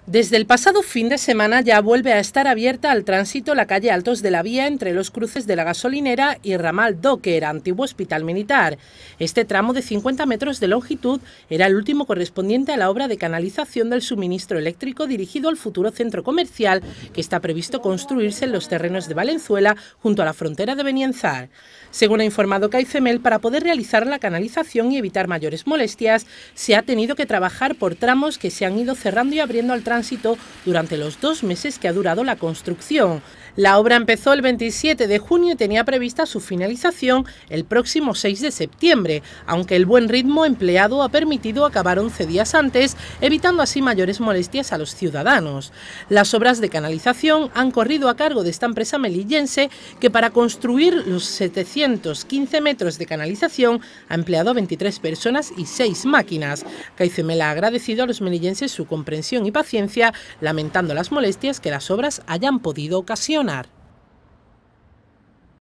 Desde el pasado fin de semana ya vuelve a estar abierta al tránsito la calle Altos de la Vía entre los cruces de la Gasolinera y Ramal Docker, antiguo hospital militar. Este tramo de 50 metros de longitud era el último correspondiente a la obra de canalización del suministro eléctrico dirigido al futuro centro comercial que está previsto construirse en los terrenos de Valenzuela junto a la frontera de Benienzar. Según ha informado CAICEMEL, para poder realizar la canalización y evitar mayores molestias, se ha tenido que trabajar por tramos que se han ido cerrando y abriendo al tránsito durante los 2 meses que ha durado la construcción. La obra empezó el 27 de junio y tenía prevista su finalización el próximo 6 de septiembre, aunque el buen ritmo empleado ha permitido acabar 11 días antes, evitando así mayores molestias a los ciudadanos. Las obras de canalización han corrido a cargo de esta empresa melillense que para construir los 715 metros de canalización ha empleado a 23 personas y 6 máquinas. CAICEMEL ha agradecido a los melillenses su comprensión y paciencia, lamentando las molestias que las obras hayan podido ocasionar.